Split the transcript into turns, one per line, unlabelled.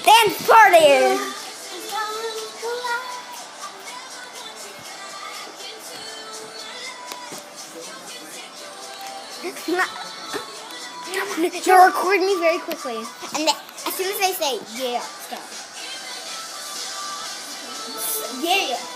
Dance party! You're recording me very quickly. And then, as soon as I say, yeah, stop. Yeah.